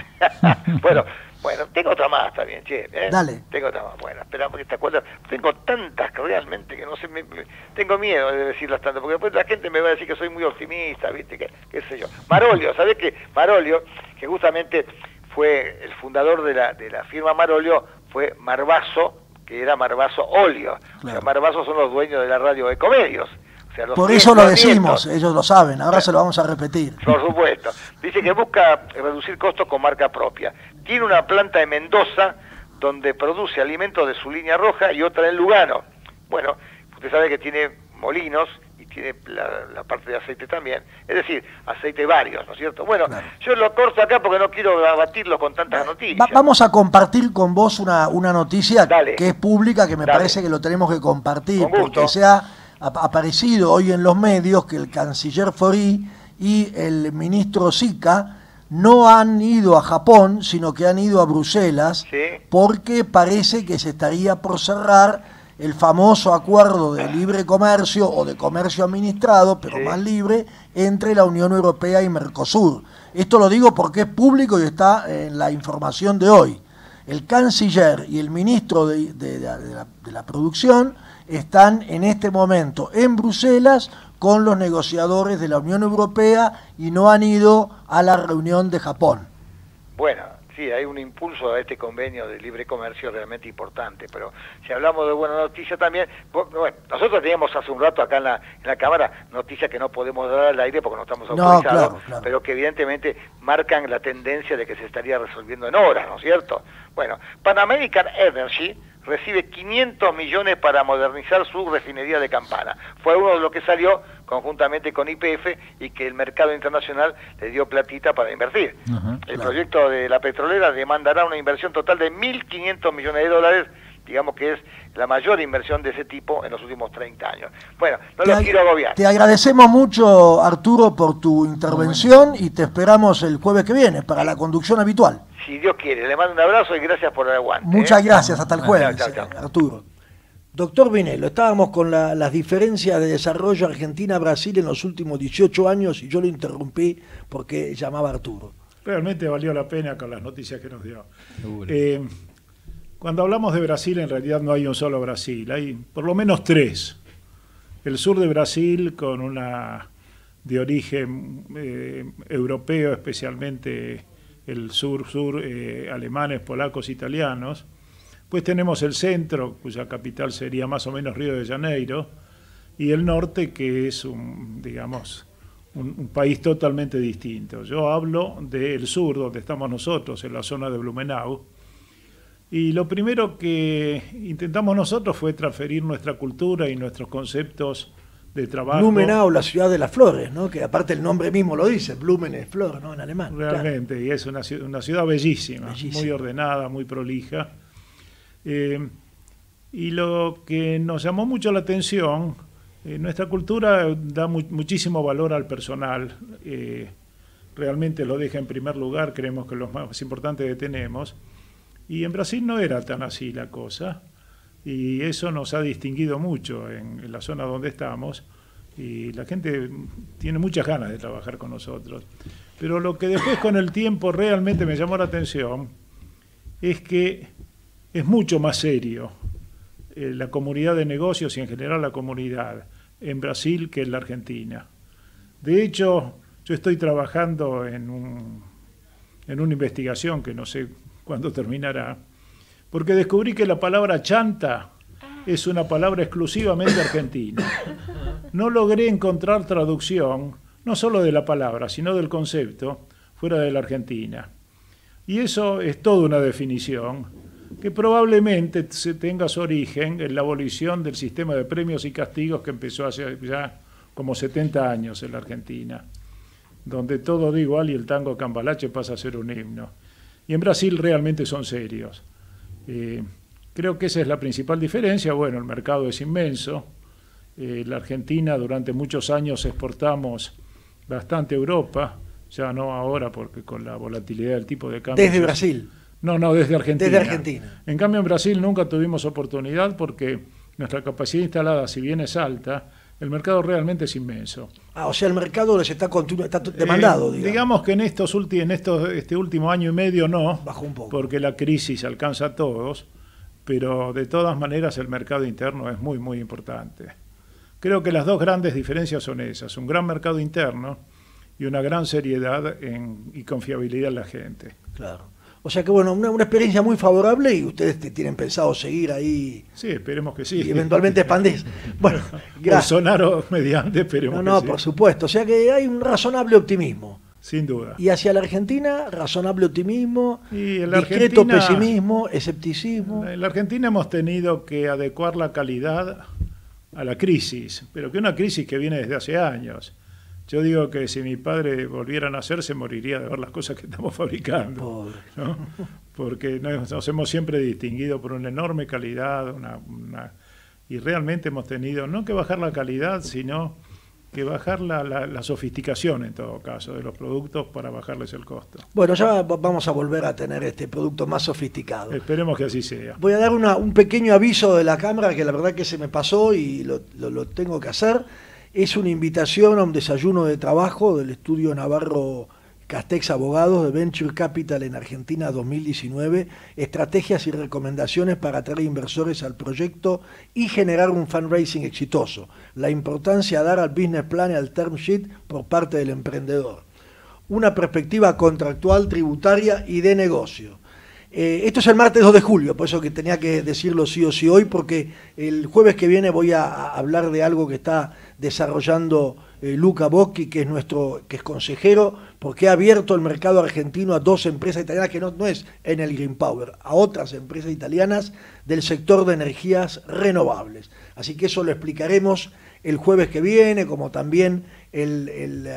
Bueno, tengo otra más también, che. Dale. Tengo otra más. Bueno, espera, porque te acuerdas. Tengo tantas que realmente que no sé, tengo miedo de decirlas tanto, porque después la gente me va a decir que soy muy optimista, ¿viste? Qué sé yo. Marolio, ¿sabés qué? Marolio, que justamente fue el fundador de la firma Marolio, fue Marvaso, que era Marvaso Olio. Claro. O sea, Marvaso son los dueños de la radio Ecomedios. Por eso lo decimos, ellos lo saben, ahora se lo vamos a repetir. Por supuesto. Dice que busca reducir costos con marca propia. Tiene una planta en Mendoza donde produce alimentos de su línea roja y otra en Lugano. Bueno, usted sabe que tiene molinos y tiene la parte de aceite también. Es decir, aceite varios, ¿no es cierto? Bueno, claro. Yo lo corto acá porque no quiero abatirlo con tantas noticias. Vamos a compartir con vos una noticia que es pública, que me parece que lo tenemos que compartir, porque se ha aparecido hoy en los medios que el canciller Faury y el ministro Sica no han ido a Japón, sino que han ido a Bruselas, porque parece que se estaría por cerrar el famoso acuerdo de libre comercio o de comercio administrado, pero más libre, entre la Unión Europea y Mercosur. Esto lo digo porque es público y está en la información de hoy. El canciller y el ministro de la producción están en este momento en Bruselas con los negociadores de la Unión Europea y no han ido a la reunión de Japón. Bueno, sí, hay un impulso a este convenio de libre comercio realmente importante, pero si hablamos de buena noticia también, bueno, nosotros teníamos hace un rato acá en la Cámara noticias que no podemos dar al aire porque no estamos autorizados, claro. Pero que evidentemente marcan la tendencia de que se estaría resolviendo en horas, ¿no es cierto? Bueno, Pan American Energy recibe 500 millones para modernizar su refinería de Campana. Fue uno de los que salió conjuntamente con YPF y que el mercado internacional le dio platita para invertir. El proyecto de la petrolera demandará una inversión total de 1.500 millones de dólares, digamos que es la mayor inversión de ese tipo en los últimos 30 años. Bueno, no los quiero agobiar. Te agradecemos mucho, Arturo, por tu intervención y te esperamos el jueves que viene para la conducción habitual. Si Dios quiere, le mando un abrazo y gracias por el aguante. Muchas gracias, hasta el jueves, chao. Arturo. Doctor Vinello, estábamos con las diferencias de desarrollo Argentina-Brasil en los últimos 18 años y yo lo interrumpí porque llamaba Arturo. Realmente valió la pena con las noticias que nos dio. Cuando hablamos de Brasil, en realidad no hay un solo Brasil, hay por lo menos 3. El sur de Brasil, con una de origen europeo, especialmente el sur, alemanes, polacos, italianos. Pues tenemos el centro, cuya capital sería más o menos Río de Janeiro, y el norte, que es un país totalmente distinto. Yo hablo del sur, donde estamos nosotros, en la zona de Blumenau, Y lo primero que intentamos nosotros fue transferir nuestra cultura y nuestros conceptos de trabajo. Blumenau, la ciudad de las flores, ¿no? Que aparte el nombre mismo lo dice, Blumen es flor, ¿no? En alemán. Realmente, claro. Y es una ciudad bellísima, muy ordenada, muy prolija. Y lo que nos llamó mucho la atención, nuestra cultura da muchísimo valor al personal, realmente lo deja en primer lugar, creemos que es lo más importante que tenemos, y en Brasil no era tan así la cosa, y eso nos ha distinguido mucho en la zona donde estamos, y la gente tiene muchas ganas de trabajar con nosotros. Pero lo que después con el tiempo realmente me llamó la atención es que es mucho más serio la comunidad de negocios y en general la comunidad en Brasil que en la Argentina. De hecho, yo estoy trabajando en una investigación que no sé cuándo terminará, porque descubrí que la palabra chanta es una palabra exclusivamente argentina. No logré encontrar traducción, no solo de la palabra, sino del concepto, fuera de la Argentina. Y eso es toda una definición que probablemente se tenga su origen en la abolición del sistema de premios y castigos que empezó hace ya como 70 años en la Argentina, donde todo da igual y el tango cambalache pasa a ser un himno. Y en Brasil realmente son serios. Creo que esa es la principal diferencia. Bueno, el mercado es inmenso. La Argentina durante muchos años exportamos bastante a Europa, ya no ahora porque con la volatilidad del tipo de cambio. ¿Desde Brasil? No, desde Argentina. Desde Argentina. En cambio en Brasil nunca tuvimos oportunidad porque nuestra capacidad instalada, si bien es alta, el mercado realmente es inmenso. O sea, el mercado les está demandado. Digamos que en este último año y medio no, bajó un poco, porque la crisis alcanza a todos, pero de todas maneras el mercado interno es muy, muy importante. Creo que las dos grandes diferencias son esas, un gran mercado interno y una gran seriedad y confiabilidad en la gente. Claro. O sea que bueno, una experiencia muy favorable y ustedes tienen pensado seguir ahí. Sí, esperemos que sí. Y eventualmente expandir. Bueno, gracias. Bolsonaro mediante, esperemos que sí. Por supuesto. O sea que hay un razonable optimismo. Sin duda. Y hacia la Argentina, razonable optimismo, y en la discreto Argentina, pesimismo, escepticismo. En la Argentina hemos tenido que adecuar la calidad a la crisis, pero que una crisis que viene desde hace años. Yo digo que si mi padre volviera a nacer se moriría de ver las cosas que estamos fabricando, ¿no? Porque nos hemos siempre distinguido por una enorme calidad, y realmente hemos tenido no que bajar la calidad, sino que bajar la sofisticación en todo caso de los productos para bajarles el costo. Bueno, ya vamos a volver a tener este producto más sofisticado. Esperemos que así sea. Voy a dar un pequeño aviso de la cámara que la verdad que se me pasó y lo tengo que hacer. Es una invitación a un desayuno de trabajo del estudio Navarro Castex Abogados de Venture Capital en Argentina 2019, estrategias y recomendaciones para atraer inversores al proyecto y generar un fundraising exitoso, la importancia de dar al business plan y al term sheet por parte del emprendedor, una perspectiva contractual, tributaria y de negocio. Esto es el martes 2 de julio, por eso que tenía que decirlo sí o sí hoy, porque el jueves que viene voy a hablar de algo que está desarrollando Luca Bocchi, que es consejero, porque ha abierto el mercado argentino a dos empresas italianas, que no es Enel Green Power, a otras empresas italianas del sector de energías renovables. Así que eso lo explicaremos el jueves que viene, como también el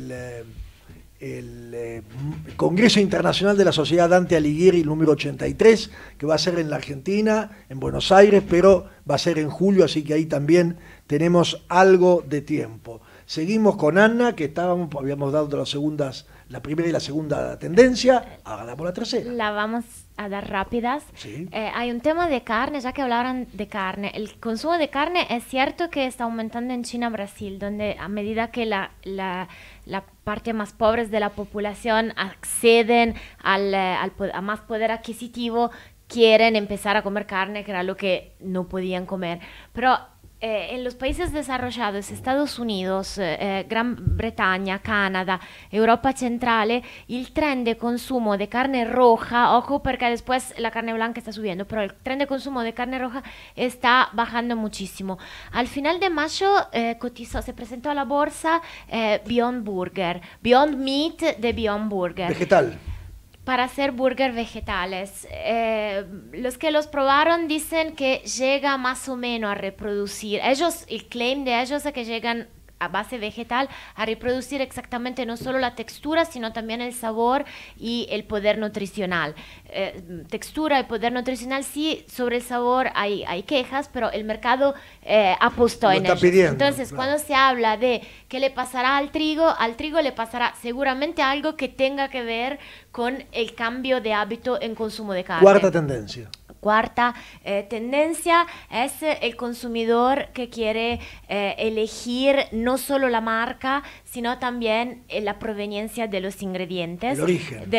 Congreso Internacional de la Sociedad Dante Alighieri número 83, que va a ser en la Argentina, en Buenos Aires, pero va a ser en julio, así que ahí también tenemos algo de tiempo. Seguimos con Anna, que habíamos dado la primera y la segunda tendencia, ahora damos la tercera. La vamos a dar rápidas. Sí. Hay un tema de carne, ya que hablaron de carne. El consumo de carne es cierto que está aumentando en China, Brasil, donde a medida que la parte más pobres de la población acceden a más poder adquisitivo, quieren empezar a comer carne, que era lo que no podían comer. Pero en los países desarrollados, Estados Unidos, Gran Bretaña, Canadá, Europa centrale, el tren de consumo de carne roja, ojo porque después la carne blanca está subiendo, pero el tren de consumo de carne roja está bajando muchísimo. Al final de mayo se presentó a la bolsa Beyond Meat de Beyond Burger. Vegetal. para hacer burger vegetales. Los que los probaron dicen que llega más o menos a reproducir. El claim de ellos es que llegan a base vegetal a reproducir exactamente no solo la textura, sino también el sabor y el poder nutricional. Textura y poder nutricional, sí, sobre el sabor hay quejas, pero el mercado apostó en ello. Entonces, claro, cuando se habla de qué le pasará al trigo le pasará seguramente algo que tenga que ver con el cambio de hábito en consumo de carne. Cuarta tendencia. Cuarta tendencia es el consumidor que quiere elegir no solo la marca, sino también la proveniencia de los ingredientes. El origen.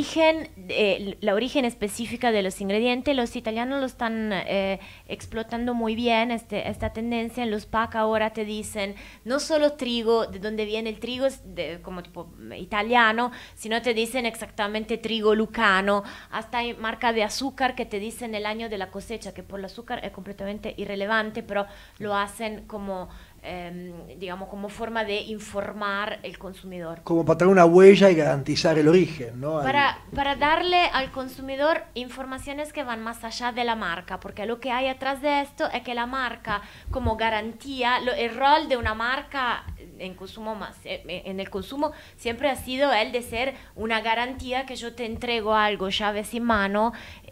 La origen específica de los ingredientes. Los italianos lo están explotando muy bien, esta tendencia. En los PAC ahora te dicen no solo trigo, de dónde viene el trigo, como tipo italiano, sino te dicen exactamente trigo lucano. Hasta hay marca de azúcar que te dicen el año de la cosecha, que por el azúcar es completamente irrelevante, pero lo hacen como digamos, como forma de informar el consumidor. Como para tener una huella y garantizar el origen, ¿no? Para darle al consumidor informaciones que van más allá de la marca, porque lo que hay atrás de esto es que la marca, como garantía, el rol de una marca en el consumo siempre ha sido el de ser una garantía, que yo te entrego algo, llaves en mano,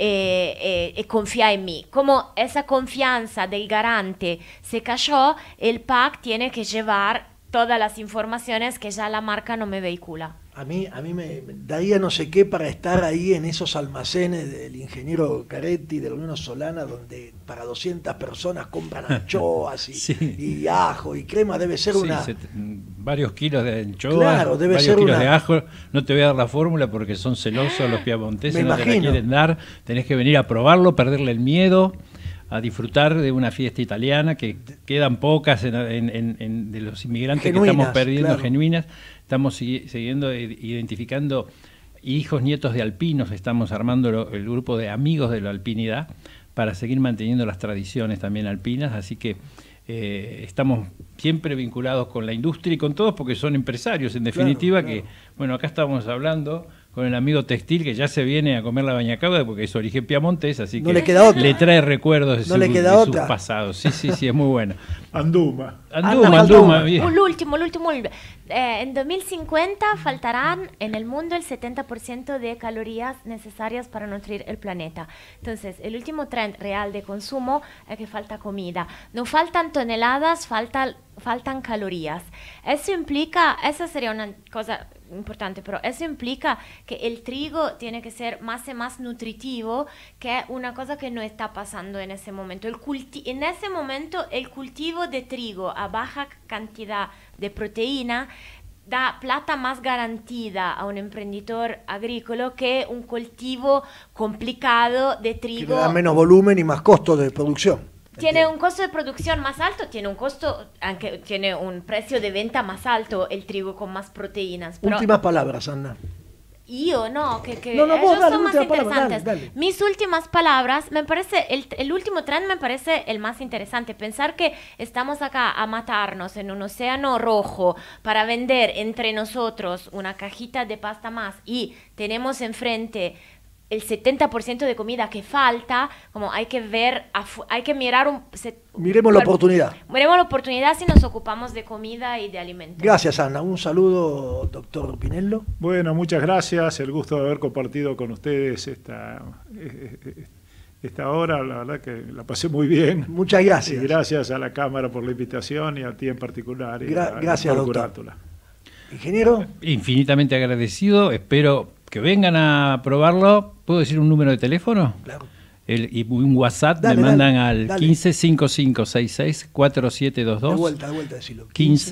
y confía en mí. Como esa confianza del garante se cayó, el PAC tiene que llevar todas las informaciones que ya la marca no me vehicula. A mí me daría no sé qué para estar ahí en esos almacenes del ingeniero Caretti, de la Unión Solana, donde para 200 personas compran anchoas y ajo y crema. Debe ser varios kilos de anchoas, claro, debe varios ser kilos de ajo. No te voy a dar la fórmula porque son celosos los piamonteses, no te la quieren dar. Tenés que venir a probarlo, perderle el miedo, a disfrutar de una fiesta italiana, que quedan pocas de los inmigrantes genuinas, que estamos perdiendo, claro, genuinas. Estamos identificando hijos, nietos de alpinos, estamos armando el grupo de amigos de la alpinidad para seguir manteniendo las tradiciones también alpinas, así que estamos siempre vinculados con la industria y con todos porque son empresarios, en definitiva, claro, claro. Que, bueno, acá estamos hablando con el amigo textil que ya se viene a comer la bañacauda porque es origen piamontés, así no que le queda otra. Le trae recuerdos de, sus pasados. Sí, es muy bueno. Anduma. Bien. El último. En 2050 faltarán en el mundo el 70% de calorías necesarias para nutrir el planeta. Entonces, el último trend real de consumo es que falta comida. No faltan toneladas, faltan calorías. Esa sería una cosa importante, pero eso implica que el trigo tiene que ser más y más nutritivo, que es una cosa que no está pasando en ese momento. En ese momento el cultivo de trigo a baja cantidad de proteína da plata más garantida a un emprendedor agrícola que un cultivo complicado de trigo. Que le da menos volumen y más costo de producción. Tiene un costo de producción más alto, tiene un precio de venta más alto el trigo con más proteínas. Pero últimas palabras, Anna. Yo no, vos ellos dale, son más interesantes. Dale. Mis últimas palabras, me parece, el último trend me parece el más interesante. Pensar que estamos acá a matarnos en un océano rojo para vender entre nosotros una cajita de pasta más y tenemos enfrente el 70% de comida que falta, como hay que mirar miremos la oportunidad. Miremos la oportunidad si nos ocupamos de comida y de alimentos. Gracias, Ana. Un saludo, doctor Pinello. Bueno, muchas gracias. El gusto de haber compartido con ustedes esta hora. La verdad que la pasé muy bien. Muchas gracias. Y gracias a la Cámara por la invitación y a ti en particular. Gracias, doctor. Ingeniero. Infinitamente agradecido. Espero que vengan a probarlo. ¿Puedo decir un número de teléfono? Claro. Y un WhatsApp, me mandan al 1555664722. De vuelta, decilo.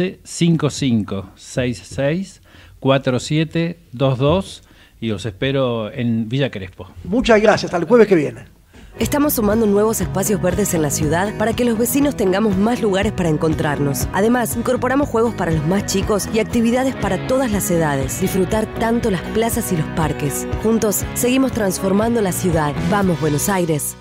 1555664722 y os espero en Villa Crespo. Muchas gracias, hasta el jueves que viene. Estamos sumando nuevos espacios verdes en la ciudad para que los vecinos tengamos más lugares para encontrarnos. Además, incorporamos juegos para los más chicos y actividades para todas las edades. Disfrutar tanto las plazas y los parques. Juntos, seguimos transformando la ciudad. ¡Vamos, Buenos Aires!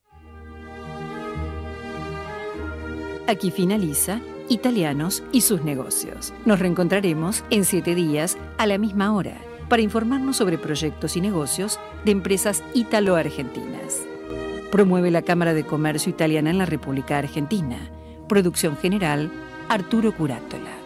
Aquí finaliza Italianos y sus negocios. Nos reencontraremos en 7 días a la misma hora. para informarnos sobre proyectos y negocios de empresas ítalo-argentinas. Promueve la Cámara de Comercio Italiana en la República Argentina. Producción general, Arturo Curátola.